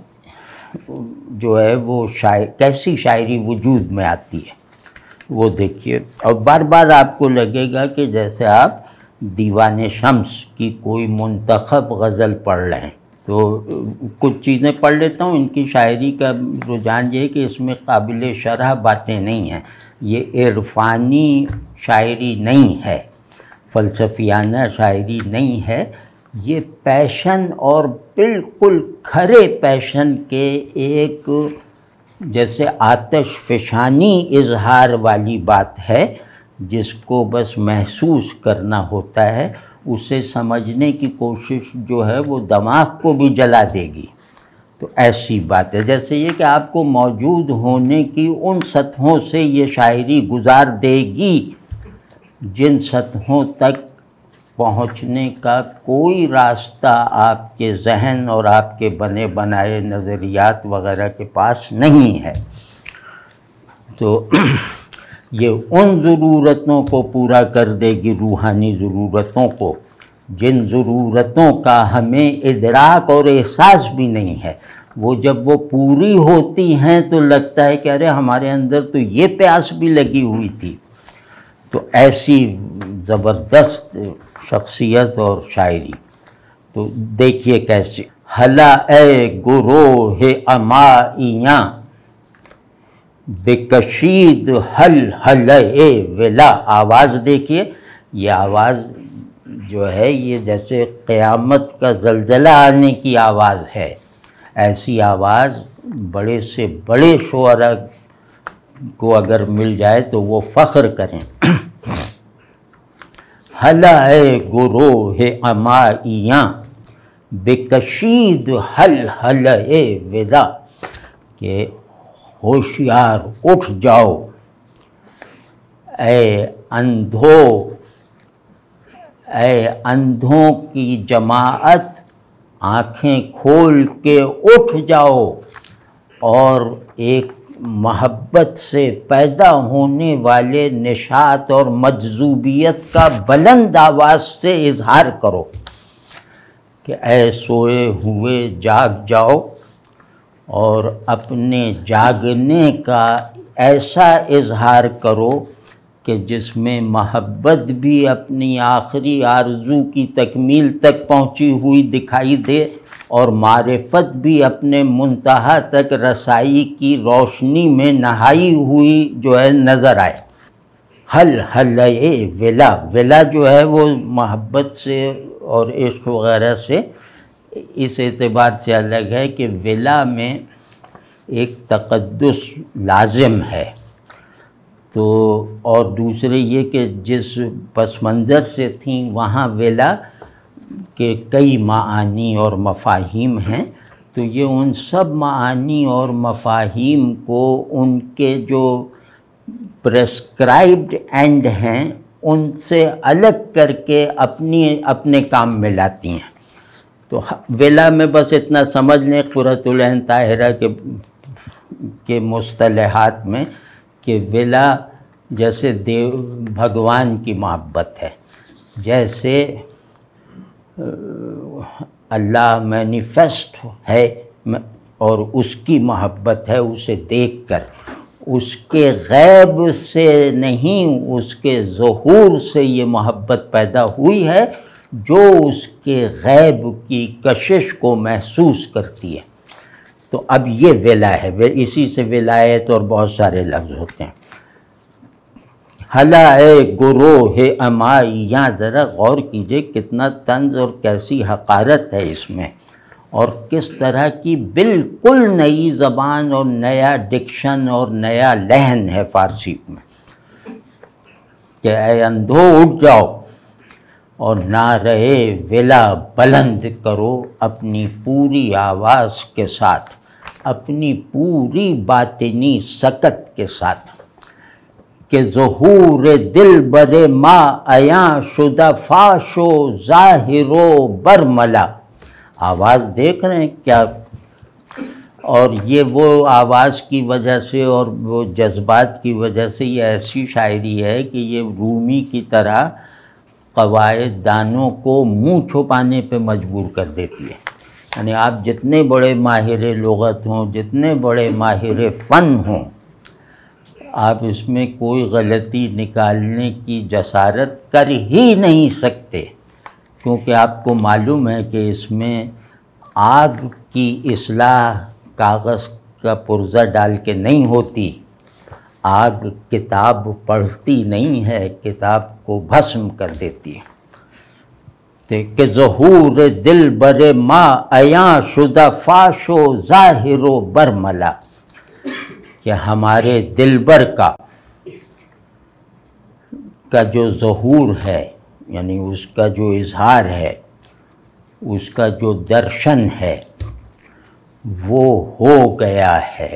جو ہے وہ کیسی شاعری وجود میں آتی ہے وہ دیکھیے۔ اور بار بار آپ کو لگے گا کہ جیسے آپ دیوان شمس کی کوئی منتخب غزل پڑھ رہے ہیں۔ تو کچھ چیزیں پڑھ لیتا ہوں، ان کی شاعری کا رجحان یہ ہے کہ اس میں قابل شرح باتیں نہیں ہیں، یہ عرفانی شاعری نہیں ہے، فلسفیانہ شاعری نہیں ہے، یہ پیشن اور بالکل کھرے پیشن کے ایک جیسے آتش فشانی اظہار والی بات ہے، جس کو بس محسوس کرنا ہوتا ہے، اسے سمجھنے کی کوشش جو ہے وہ دماغ کو بھی جلا دے گی۔ تو ایسی بات ہے، جیسے یہ کہ آپ کو موجود ہونے کی ان سطحوں سے یہ شاعری گزار دے گی جن سطحوں تک پہنچنے کا کوئی راستہ آپ کے ذہن اور آپ کے بنے بنائے نظریات وغیرہ کے پاس نہیں ہے۔ تو یہ ان ضرورتوں کو پورا کر دے گی، روحانی ضرورتوں کو، جن ضرورتوں کا ہمیں ادراک اور احساس بھی نہیں ہے۔ وہ جب وہ پوری ہوتی ہیں تو لگتا ہے کہ ارے ہمارے اندر تو یہ پیاس بھی لگی ہوئی تھی۔ تو ایسی زبردست شخصیت اور شاعری، تو دیکھیے کیسے ہلا اے گروہ امائیاں بکشید حل حلے ولا، آواز دیکھیے، یہ آواز جو ہے یہ جیسے قیامت کا زلزلہ آنے کی آواز ہے، ایسی آواز بڑے سے بڑے شعراء کو اگر مل جائے تو وہ فخر کریں۔ ہلا اے گروہ امائیاں بکشید حل حلے ولا، کہ ہوشیار اٹھ جاؤ اے اندھوں کی جماعت، آنکھیں کھول کے اٹھ جاؤ اور ایک محبت سے پیدا ہونے والے نشاط اور مجذوبیت کا بلند آواز سے اظہار کرو کہ اے سوئے ہوئے جاگ جاؤ، اور اپنے جاگنے کا ایسا اظہار کرو کہ جس میں محبت بھی اپنی آخری آرزو کی تکمیل تک پہنچی ہوئی دکھائی دے، اور معرفت بھی اپنے منتہا تک رسائی کی روشنی میں نہائی ہوئی جو ہے نظر آئے۔ حل حلے ولا، ولا جو ہے وہ محبت سے اور عشق وغیرہ سے اس اعتبار سے الگ ہے کہ ولا میں ایک تقدس لازم ہے، تو اور دوسرے یہ کہ جس پس منظر سے تھیں وہاں ولا کے کئی معانی اور مفاہیم ہیں، تو یہ ان سب معانی اور مفاہیم کو ان کے جو پریسکرائبڈ اینڈ ہیں ان سے الگ کر کے اپنے کام میں لاتی ہیں۔ تو ولا میں بس اتنا سمجھ لیں قرۃ العین طاہرہ کے مصطلحات میں کہ ولا جیسے بھگوان کی محبت ہے، جیسے اللہ مینیفیسٹ ہے اور اس کی محبت ہے اسے دیکھ کر، اس کے غیب سے نہیں، اس کے ظہور سے یہ محبت پیدا ہوئی ہے جو اس کے غیب کی کشش کو محسوس کرتی ہے۔ تو اب یہ ولا ہے، اسی سے ولایت اور بہت سارے لفظ ہوتے ہیں۔ ہلا اے گروہ امائی، یہاں ذرا غور کیجئے کتنا طنز اور کیسی حقارت ہے اس میں، اور کس طرح کی بالکل نئی زبان اور نیا ڈکشن اور نیا لہن ہے فارسی میں، کہ اے اندھو اٹھ جاؤ اور نعرہ ولا بلند کرو اپنی پوری آواز کے ساتھ، اپنی پوری باطنی سکت کے ساتھ، کہ ظہور دل بر ما عیاں شدہ فاش و ظاہر و برملا۔ آواز دیکھ رہے ہیں کیا؟ اور یہ وہ آواز کی وجہ سے اور وہ جذبات کی وجہ سے یہ ایسی شاعری ہے کہ یہ رومی کی طرح قواعد دانوں کو منہ چھپانے پہ مجبور کر دیتی ہے۔ یعنی آپ جتنے بڑے ماہر لغت ہوں، جتنے بڑے ماہر فن ہوں، آپ اس میں کوئی غلطی نکالنے کی جسارت کر ہی نہیں سکتے، کیونکہ آپ کو معلوم ہے کہ اس میں آگ کی اصلاح کاغذ کا پرزہ ڈال کے نہیں ہوتی، آگ کتاب پڑھتی نہیں ہے، کتاب کو بھسم کر دیتی ہے۔ کہ ظہور دل بر ما عیاں شدہ فاش و ظاہر و برملا، کہ ہمارے دلبر کا جو ظہور ہے، یعنی اس کا جو اظہار ہے، اس کا جو درشن ہے، وہ ہو گیا ہے،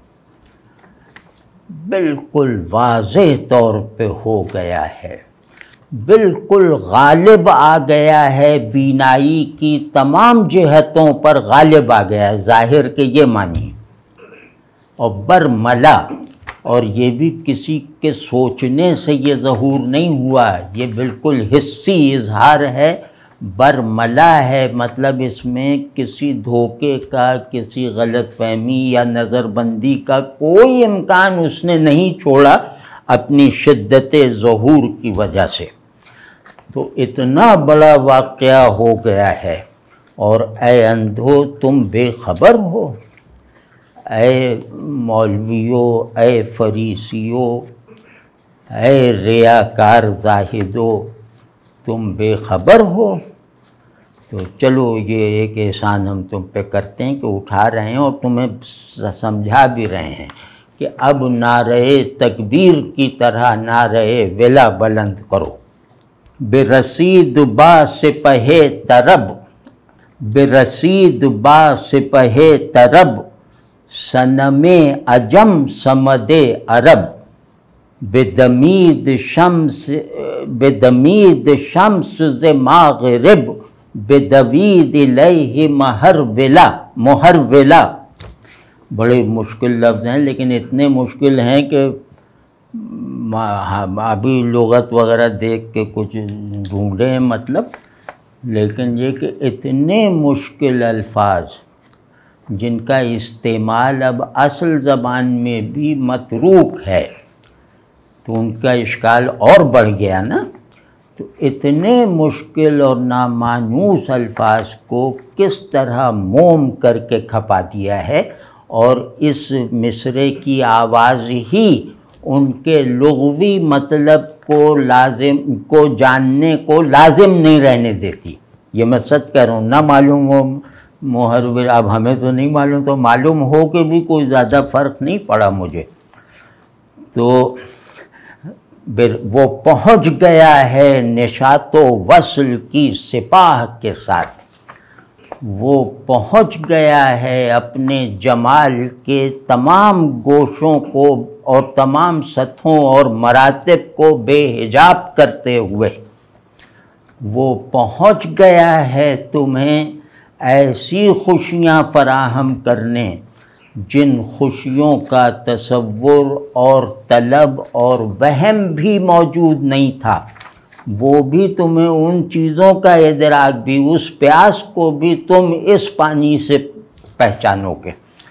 بالکل واضح طور پہ ہو گیا ہے، بالکل غالب آ گیا ہے، بینائی کی تمام جہتوں پر غالب آ گیا ہے، ظاہر کے یہ معنی، اور برملا، اور یہ بھی کسی کے سوچنے سے یہ ظہور نہیں ہوا، یہ بالکل حسی اظہار ہے، برملا ہے، مطلب اس میں کسی دھوکے کا، کسی غلط فہمی یا نظر بندی کا کوئی امکان اس نے نہیں چھوڑا اپنی شدت ظہور کی وجہ سے۔ تو اتنا بڑا واقعہ ہو گیا ہے، اور اے اندھو تم بے خبر ہو، اے مولویو، اے فریسیو، اے ریاکار زاہدو، تم بے خبر ہو۔ تو چلو یہ ایک احسان ہم تم پہ کرتے ہیں کہ اٹھا رہے ہیں اور تمہیں سمجھا بھی رہے ہیں کہ اب نعرہ تکبیر کی طرح نعرہ ولا بلند کرو۔ برسید با سپہ طرب، برسید با سپہ طرب، صنم عجم صمد عرب، بدمید شمس ز مغرب، بدوید الیہ محرولا۔ بڑے مشکل لفظ ہیں، لیکن اتنے مشکل ہیں کہ ابھی لغت وغیرہ دیکھ کے کچھ ڈھونڈے ہیں مطلب، لیکن یہ کہ اتنے مشکل الفاظ جن کا استعمال اب اصل زبان میں بھی متروک ہے، تو ان کا اشکال اور بڑھ گیا نا۔ تو اتنے مشکل اور نامانوس الفاظ کو کس طرح موم کر کے کھپا دیا ہے، اور اس مصرعے کی آواز ہی ان کے لغوی مطلب کو جاننے کو لازم نہیں رہنے دیتی۔ یہ میں سچ کہہ رہا ہوں، نہ معلوم ہو محرر، اب ہمیں تو نہیں معلوم، تو معلوم ہو کہ بھی کوئی زیادہ فرق نہیں پڑا مجھے۔ تو وہ پہنچ گیا ہے نشاط و وصل کی سپاہ کے ساتھ، وہ پہنچ گیا ہے اپنے جمال کے تمام گوشوں کو اور تمام سطحوں اور مراتب کو بے حجاب کرتے ہوئے، وہ پہنچ گیا ہے تمہیں ایسی خوشیاں فراہم کرنے جن خوشیوں کا تصور اور طلب اور وہم بھی موجود نہیں تھا، وہ بھی تمہیں ان چیزوں کا ادراک بھی، اس پیاس کو بھی تم اس پانی سے پہچانو گے۔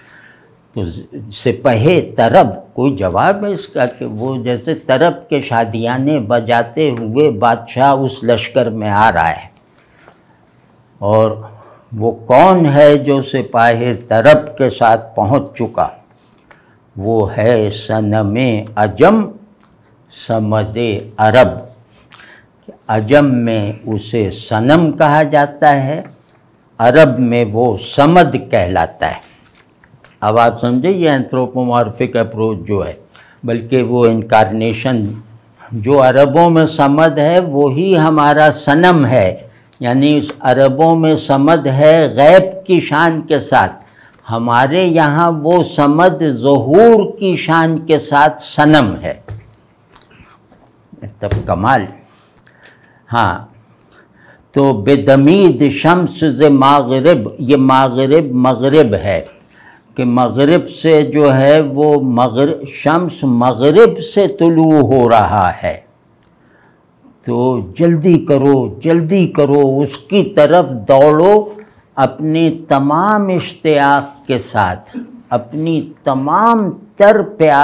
تو سپہ طرب کوئی جواب ہے اس کا کہ وہ جیسے طرب کے شادیانے بجاتے ہوئے بادشاہ اس لشکر میں آ رہا ہے، اور وہ کون ہے جو سپاہ طرب کے ساتھ پہنچ چکا؟ وہ ہے صنم عجم صمد عرب۔ عجم میں اسے صنم کہا جاتا ہے، عرب میں وہ صمد کہلاتا ہے۔ اب آپ سمجھے یہ اینتھروپومارفک اپروچ جو ہے، بلکہ وہ انکارنیشن جو عربوں میں صمد ہے وہی ہمارا صنم ہے، یعنی اس عربوں میں صمد ہے غیب کی شان کے ساتھ، ہمارے یہاں وہ صمد ظہور کی شان کے ساتھ صنم ہے۔ تب کمال۔ ہاں تو بدمید شمس ز مغرب، یہ مغرب ہے کہ مغرب سے جو ہے وہ شمس مغرب سے طلوع ہو رہا ہے، تو جلدی کرو اس کی طرف دوڑو اپنے تمام اشتیاق کے ساتھ، اپنی تمام تر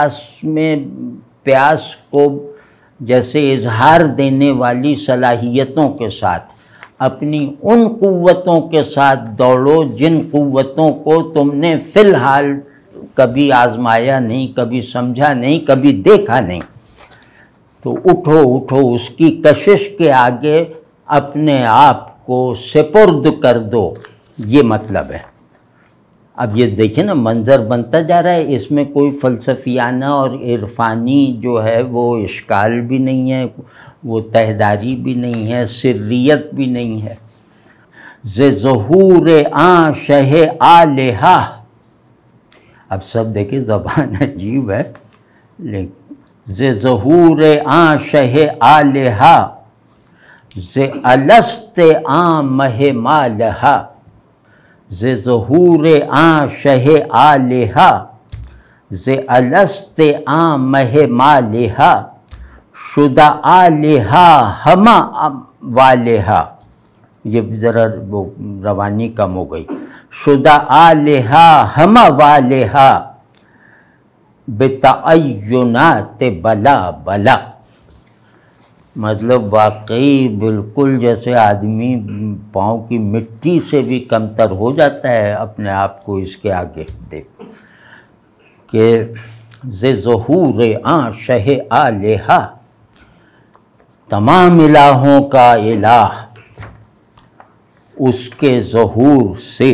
پیاس کو جیسے اظہار دینے والی صلاحیتوں کے ساتھ، اپنی ان قوتوں کے ساتھ دوڑو جن قوتوں کو تم نے فی الحال کبھی آزمایا نہیں، کبھی سمجھا نہیں، کبھی دیکھا نہیں۔ تو اٹھو اس کی کشش کے آگے اپنے آپ کو سپرد کر دو، یہ مطلب ہے۔ اب یہ دیکھیں نا منظر بنتا جا رہا ہے، اس میں کوئی فلسفیانہ اور عرفانی جو ہے وہ اشکال بھی نہیں ہے، وہ تہداری بھی نہیں ہے، سریت بھی نہیں ہے۔ ز ظہور آن شہ آلہہ، اب سب دیکھیں زبان عجیب ہے، لیکن ز ظہور آن شہ آلہہ، ز الست آن مہ مالہہ، ز ظہور آن شہ آلہہ، ز الست آن مہ مالہہ، شدہ آلہہ ہمہ والہہ، یہ ذرا روانی کم ہو گئی، شدہ آلہہ ہمہ والہہ، بتعینات بلا بلا، مطلب واقعی بالکل جیسے آدمی پاؤں کی مٹی سے بھی کمتر ہو جاتا ہے اپنے آپ کو اس کے آگے دیکھ کہ ز ظہور آن شہ آلہہ، تمام الہوں کا الہ اس کے ظہور سے،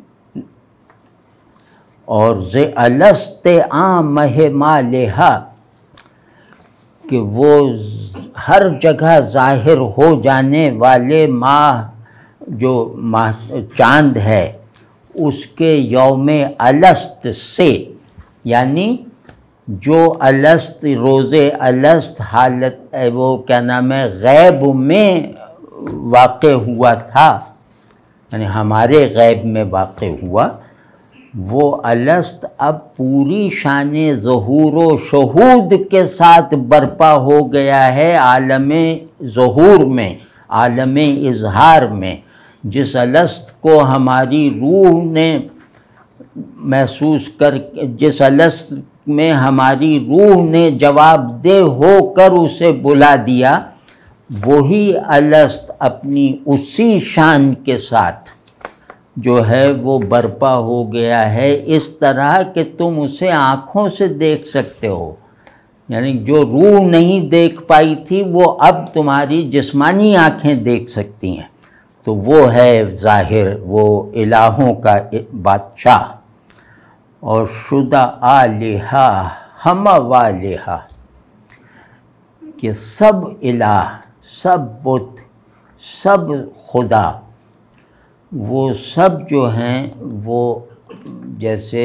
اور ز الست آن مہ مالہہ، کہ وہ ہر جگہ ظاہر ہو جانے والے ماہ جو چاند ہے اس کے یوم الست سے، یعنی جو الست روز الست حالت وہ کیا نام ہے غیب میں واقع ہوا تھا، یعنی ہمارے غیب میں واقع ہوا، وہ الست اب پوری شان ظہور و شہود کے ساتھ برپا ہو گیا ہے عالم ظہور میں، عالم اظہار میں۔ جس الست کو ہماری روح نے محسوس جس الست میں ہماری روح نے جواب دہ ہو کر اسے بلا دیا، وہی الست اپنی اسی شان کے ساتھ جو ہے وہ برپا ہو گیا ہے، اس طرح کہ تم اسے آنکھوں سے دیکھ سکتے ہو، یعنی جو روح نہیں دیکھ پائی تھی وہ اب تمہاری جسمانی آنکھیں دیکھ سکتی ہیں۔ تو وہ ہے ظاہر، وہ الہوں کا بادشاہ، اور شدہ آلہہ ہمہ والہہ، کہ سب الہ، سب بت، سب خدا، وہ سب جو ہیں وہ جیسے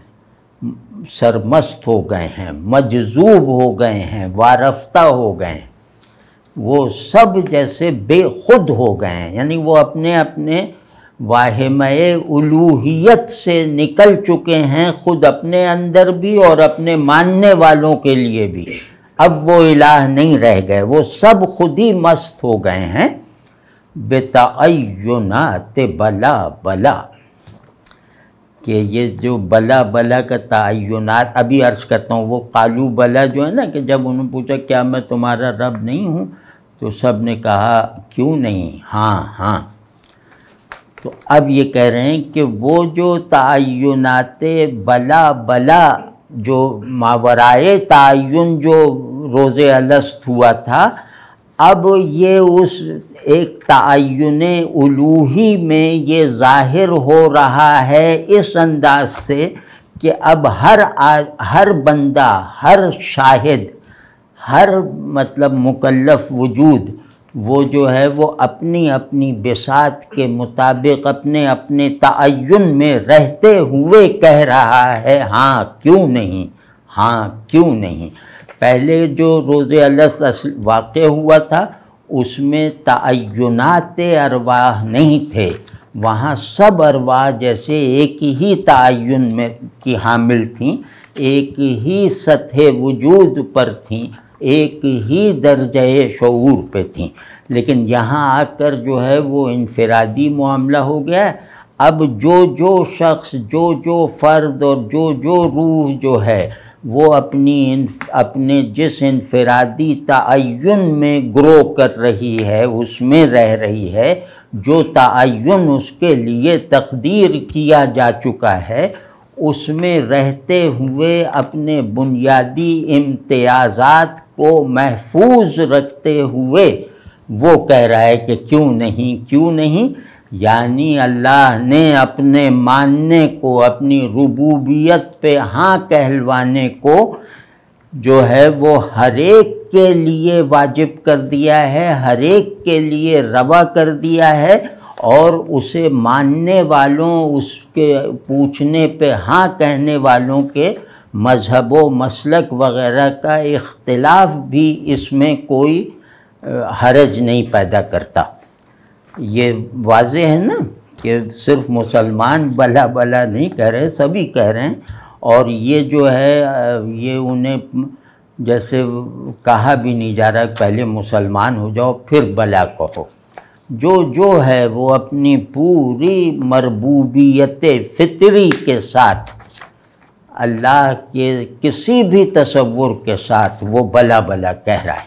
سرمست ہو گئے ہیں، مجذوب ہو گئے ہیں، وارفتہ ہو گئے ہیں، وہ سب جیسے بے خود ہو گئے ہیں، یعنی وہ اپنے اپنے واہمہ الوہیت سے نکل چکے ہیں، خود اپنے اندر بھی اور اپنے ماننے والوں کے لیے بھی۔ اب وہ الہ نہیں رہ گئے، وہ سب خود ہی مست ہو گئے ہیں۔ بتعینات بلا بلا، کہ یہ جو بلا بلا کا تعینات ابھی عرض کرتا ہوں، وہ قالو بلا جو ہے نا، کہ جب انہوں نے پوچھا کیا میں تمہارا رب نہیں ہوں، تو سب نے کہا کیوں نہیں، ہاں ہاں۔ تو اب یہ کہہ رہے ہیں کہ وہ جو تعینات بلا بلا جو ماورائے تعین جو روز الست ہوا تھا، اب یہ اس ایک تعین الوہی میں یہ ظاہر ہو رہا ہے اس انداز سے کہ اب ہر بندہ، ہر شاہد، ہر مطلب مکلف وجود، وہ جو ہے وہ اپنی اپنی بساط کے مطابق اپنے اپنے تعین میں رہتے ہوئے کہہ رہا ہے ہاں کیوں نہیں، ہاں کیوں نہیں۔ پہلے جو روز الست واقع ہوا تھا اس میں تعینات ارواح نہیں تھے، وہاں سب ارواح جیسے ایک ہی تعین میں کی حامل تھیں، ایک ہی سطح وجود پر تھیں، ایک ہی درجہ شعور پہ تھیں، لیکن یہاں آ کر جو ہے وہ انفرادی معاملہ ہو گیا ہے۔ اب جو شخص، جو فرد اور جو روح جو ہے وہ اپنے جس انفرادی تعین میں گرو کر رہی ہے، اس میں رہ رہی ہے، جو تعین اس کے لیے تقدیر کیا جا چکا ہے، اس میں رہتے ہوئے اپنے بنیادی امتیازات کو محفوظ رکھتے ہوئے وہ کہہ رہا ہے کہ کیوں نہیں، کیوں نہیں، یعنی اللہ نے اپنے ماننے کو، اپنی ربوبیت پہ ہاں کہلوانے کو جو ہے وہ ہر ایک کے لیے واجب کر دیا ہے، ہر ایک کے لیے روا کر دیا ہے، اور اسے ماننے والوں، اس کے پوچھنے پہ ہاں کہنے والوں کے مذہب و مسلک وغیرہ کا اختلاف بھی اس میں کوئی حرج نہیں پیدا کرتا۔ یہ واضح ہے نا کہ صرف مسلمان بلا بلا نہیں کہہ رہے، سبھی کہہ رہے ہیں، اور یہ جو ہے یہ انہیں جیسے کہا بھی نہیں جا رہا پہلے مسلمان ہو جاؤ پھر بلا کہو، جو ہے وہ اپنی پوری مربوبیت فطری کے ساتھ، اللہ کے کسی بھی تصور کے ساتھ وہ بلا بلا کہہ رہا ہے۔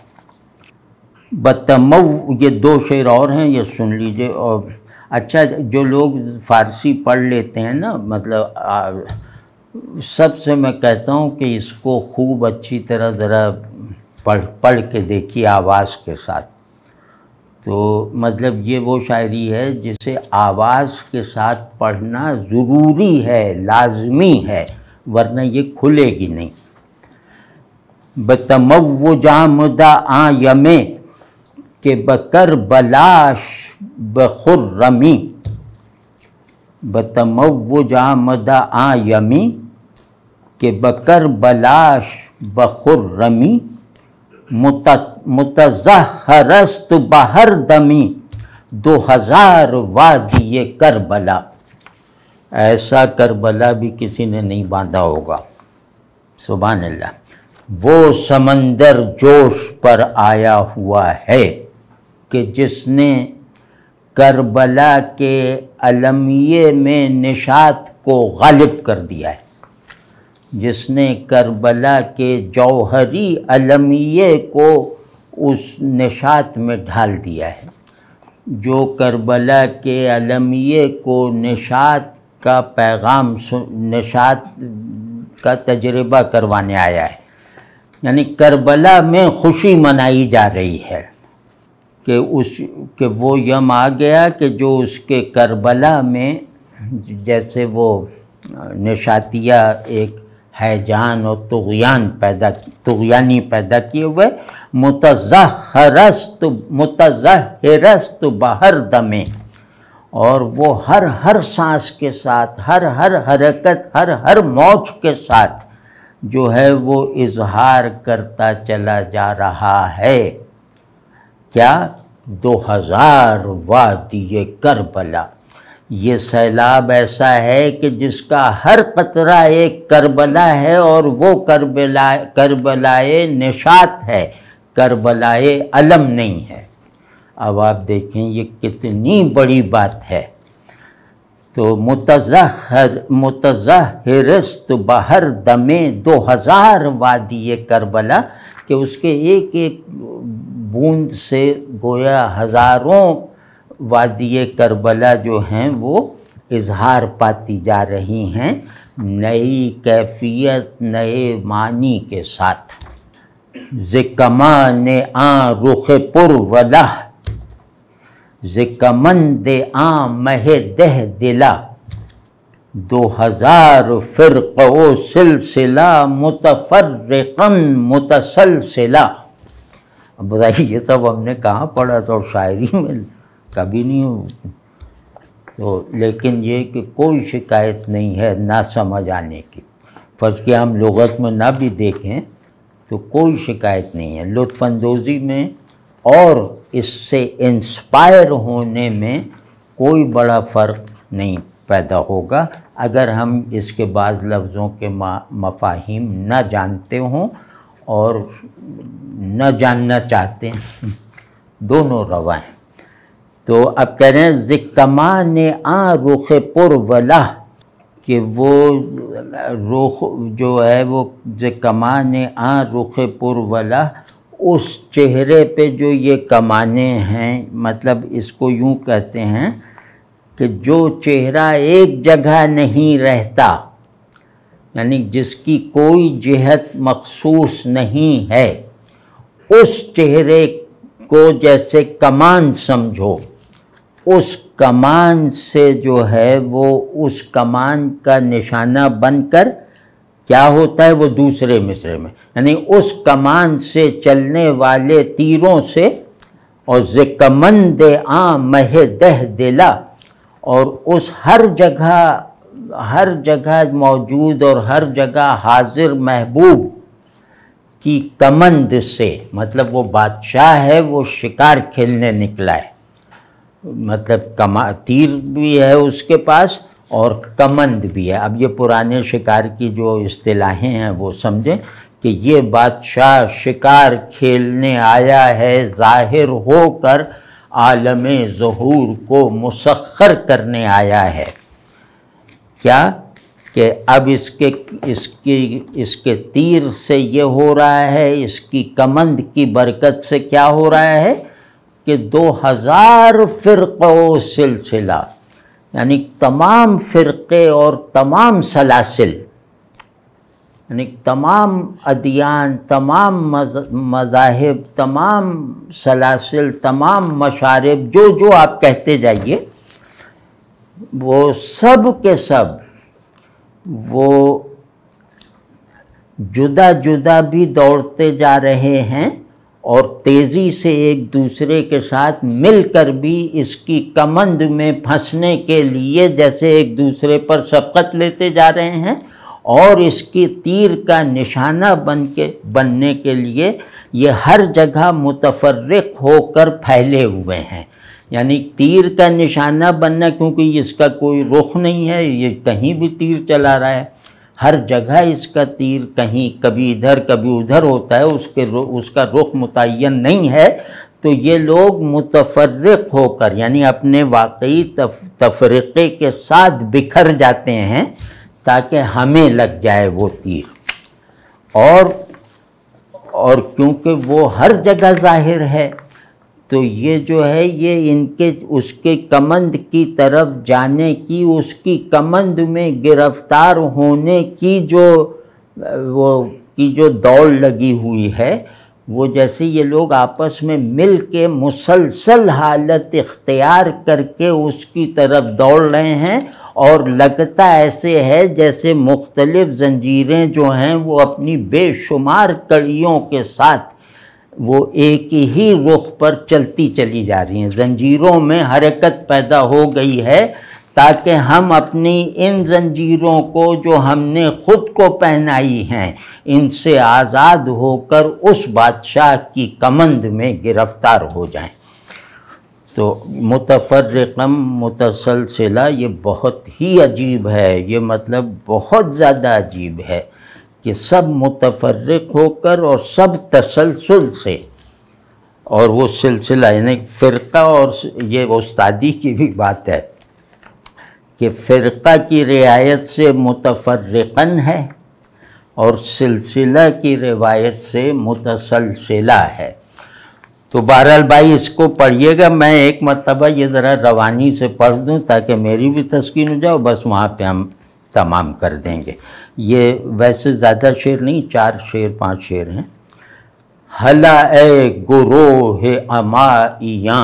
یہ دو شعر اور ہیں، یہ سن لیجئے۔ اور اچھا، جو لوگ فارسی پڑھ لیتے ہیں نا، مطلب سب سے میں کہتا ہوں کہ اس کو خوب اچھی طرح ذرا پڑھ کے دیکھیے آواز کے ساتھ، تو مطلب یہ وہ شاعری ہے جسے آواز کے ساتھ پڑھنا ضروری ہے، لازمی ہے، ورنہ یہ کھلے گی نہیں۔ بتموج آمدہ آیمیں کہ بکربلاش بخرمی، بتموج آمدہ آیمی کہ بکربلاش بخرمی، متظہرست بہر دمی 2000 وادی کربلا۔ ایسا کربلا بھی کسی نے نہیں باندھا ہوگا، سبحان اللہ۔ وہ سمندر جوش پر آیا ہوا ہے کہ جس نے کربلا کے المیے میں نشاط کو غالب کر دیا ہے، جس نے کربلا کے جوہری المیے کو اس نشاط میں ڈھال دیا ہے، جو کربلا کے المیے کو نشاط کا پیغام، نشاط کا تجربہ کروانے آیا ہے، یعنی کربلا میں خوشی منائی جا رہی ہے کہ وہ یم آ گیا کہ جو اس کے کربلا میں جیسے وہ نشاتیہ ایک ہیجان اور طغیانی پیدا کیے ہوئے، متظہرست بہر دمیں، اور وہ ہر سانس کے ساتھ، ہر حرکت، ہر موج کے ساتھ جو ہے وہ اظہار کرتا چلا جا رہا ہے کیا؟ 2000 وادی کربلا۔ یہ سیلاب ایسا ہے کہ جس کا ہر قطرہ ایک کربلا ہے، اور وہ کربلائے نشاط ہے، کربلائے علم نہیں ہے۔ اب آپ دیکھیں یہ کتنی بڑی بات ہے تو متظاہرست بہر دمے 2000 وادی کربلا، کہ اس کے ایک ایک بوند سے گویا ہزاروں وادی کربلا جو ہیں وہ اظہار پاتی جا رہی ہیں نئی کیفیت، نئے معنی کے ساتھ۔ زکمان آن رخ پر ولا، زکمند آن مہ دہ دلا، 2000 فرقہ و سلسلہ متفرقا متسلسلہ۔ اب بتائیے یہ سب ہم نے کہاں پڑھا تھا، اور شاعری میں کبھی نہیں تو، لیکن یہ کہ کوئی شکایت نہیں ہے نہ سمجھ آنے کی۔ فرض کہ ہم لغت میں نہ بھی دیکھیں تو کوئی شکایت نہیں ہے، لطف اندوزی میں اور اس سے انسپائر ہونے میں کوئی بڑا فرق نہیں پیدا ہوگا اگر ہم اس کے بعض لفظوں کے مفاہیم نہ جانتے ہوں اور نہ جاننا چاہتے ہیں، دونوں رواں ہیں۔ تو اب کہہ رہے ہیں زکمان آن رخ پر ولا، کہ وہ رخ جو ہے وہ زکمان آن رخ پر ولا، اس چہرے پہ جو یہ کمانیں ہیں، مطلب اس کو یوں کہتے ہیں کہ جو چہرہ ایک جگہ نہیں رہتا، یعنی جس کی کوئی جہت مخصوص نہیں ہے، اس چہرے کو جیسے کمان سمجھو، اس کمان سے جو ہے وہ اس کمان کا نشانہ بن کر کیا ہوتا ہے وہ دوسرے مصرعے میں، یعنی اس کمان سے چلنے والے تیروں سے، اور زکمند آن مہ دہ دلا، اور اس ہر جگہ موجود اور ہر جگہ حاضر محبوب کی کمند سے، مطلب وہ بادشاہ ہے، وہ شکار کھیلنے نکلا ہے، مطلب تیر بھی ہے اس کے پاس اور کمند بھی ہے۔ اب یہ پرانے شکار کی جو اصطلاحیں ہیں وہ سمجھیں کہ یہ بادشاہ شکار کھیلنے آیا ہے، ظاہر ہو کر عالم ظہور کو مسخر کرنے آیا ہے۔ کیا کہ اب اس کے تیر سے یہ ہو رہا ہے، اس کی کمند کی برکت سے کیا ہو رہا ہے کہ 2000 فرقہ و سلسلہ، یعنی تمام فرقے اور تمام سلاسل، یعنی تمام ادیان، تمام مذاہب، تمام سلاسل، تمام مشارب، جو آپ کہتے جائیے، وہ سب کے سب وہ جدا جدا بھی دوڑتے جا رہے ہیں اور تیزی سے ایک دوسرے کے ساتھ مل کر بھی اس کی کمند میں پھنسنے کے لیے جیسے ایک دوسرے پر سبقت لیتے جا رہے ہیں، اور اس کی تیر کا نشانہ بننے کے لیے یہ ہر جگہ متفرق ہو کر پھیلے ہوئے ہیں۔ یعنی تیر کا نشانہ بننا، کیونکہ اس کا کوئی رخ نہیں ہے، یہ کہیں بھی تیر چلا رہا ہے، ہر جگہ اس کا تیر کہیں کبھی ادھر کبھی ادھر ہوتا ہے، اس کا رخ متعین نہیں ہے، تو یہ لوگ متفرق ہو کر یعنی اپنے واقعی تفرقے کے ساتھ بکھر جاتے ہیں تاکہ ہمیں لگ جائے وہ تیر، اور کیونکہ وہ ہر جگہ ظاہر ہے تو یہ جو ہے یہ اس کے کمند کی طرف جانے کی، اس کی کمند میں گرفتار ہونے کی جو دوڑ لگی ہوئی ہے، وہ جیسے یہ لوگ آپس میں مل کے مسلسل حالت اختیار کر کے اس کی طرف دوڑ رہے ہیں، اور لگتا ایسے ہے جیسے مختلف زنجیریں جو ہیں وہ اپنی بے شمار کڑیوں کے ساتھ وہ ایک ہی رخ پر چلتی چلی جا رہی ہیں، زنجیروں میں حرکت پیدا ہو گئی ہے تاکہ ہم اپنی ان زنجیروں کو جو ہم نے خود کو پہنائی ہیں ان سے آزاد ہو کر اس بادشاہ کی کمند میں گرفتار ہو جائیں۔ تو متفرقم متسلسلہ یہ بہت ہی عجیب ہے، یہ مطلب بہت زیادہ عجیب ہے کہ سب متفرق ہو کر اور سب تسلسل سے، اور وہ سلسلہ یعنی فرقہ، اور یہ استادی کی بھی بات ہے کہ فرقہ کی رعایت سے متفرقن ہے اور سلسلہ کی روایت سے متسلسلہ ہے۔ تو بہرحال بھائی اس کو پڑھیے گا، میں ایک مرتبہ یہ ذرا روانی سے پڑھ دوں تاکہ میری بھی تسکین ہو جائے، بس وہاں پہ ہم تمام کر دیں گے۔ یہ ویسے زیادہ شعر نہیں، 4 شعر 5 شعر ہیں۔ ہلا اے گروہ امائیاں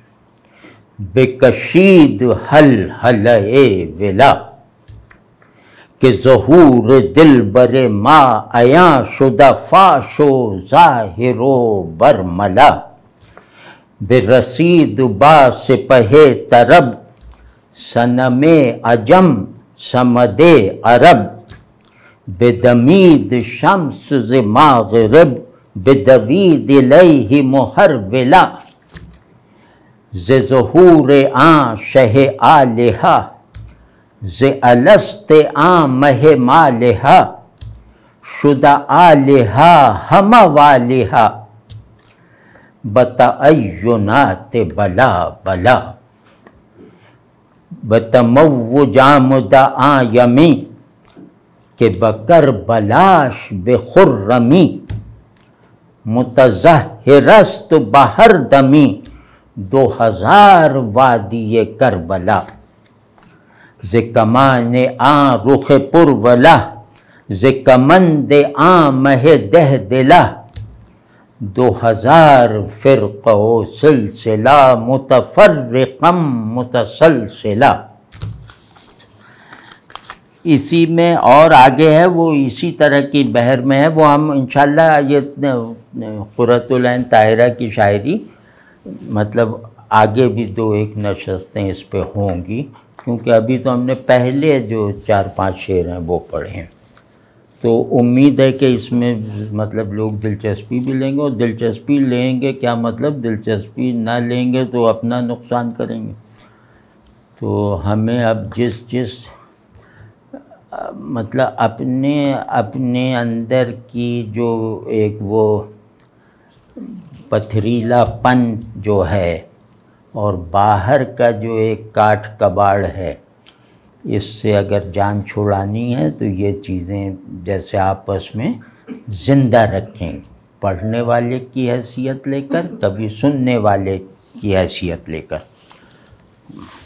بکشید حل حلے ولا، کہ ظہور دل بر ما ایاں شدہ فاش و ظاہر و برملا، برسید با سپہ طرب صنم عجم صمد عرب، بدمید شمس ز مغرب بدوید الیہ محرولا، ز ظہور آن شہ آلہہ ز الست آن مہ مالہہ، شدہ آلہہ ہم والہہ بتعینات بلا بلا، بتموج آمد آن یمی کہ بکربلاش بخرمی، متظہرست بہر دمی 2000 وادی کربلا، ز کمان آن رخ پرولہ ز کمند آن مہ دہ دلہ، 2000 فرقہ و سلسلہ متفرقم متسلسلہ۔ اسی میں اور آگے ہے، وہ اسی طرح کی بحر میں ہے، وہ ہم انشاءاللہ یہ قرۃ العین طاہرہ کی شاعری مطلب آگے بھی 2-1 نشستیں اس پہ ہوں گی، کیونکہ ابھی تو ہم نے پہلے جو 4-5 شعر ہیں وہ پڑھے ہیں، تو امید ہے کہ اس میں مطلب لوگ دلچسپی بھی لیں گے، اور دلچسپی لیں گے کیا مطلب دلچسپی نہ لیں گے تو اپنا نقصان کریں گے۔ تو ہمیں اب جس مطلب اپنے اندر کی جو ایک وہ پتھریلا پن جو ہے اور باہر کا جو ایک کاٹ کباڑ ہے، اس سے اگر جان چھڑانی ہے تو یہ چیزیں جیسے آپس میں زندہ رکھیں، پڑھنے والے کی حیثیت لے کر، کبھی سننے والے کی حیثیت لے کر۔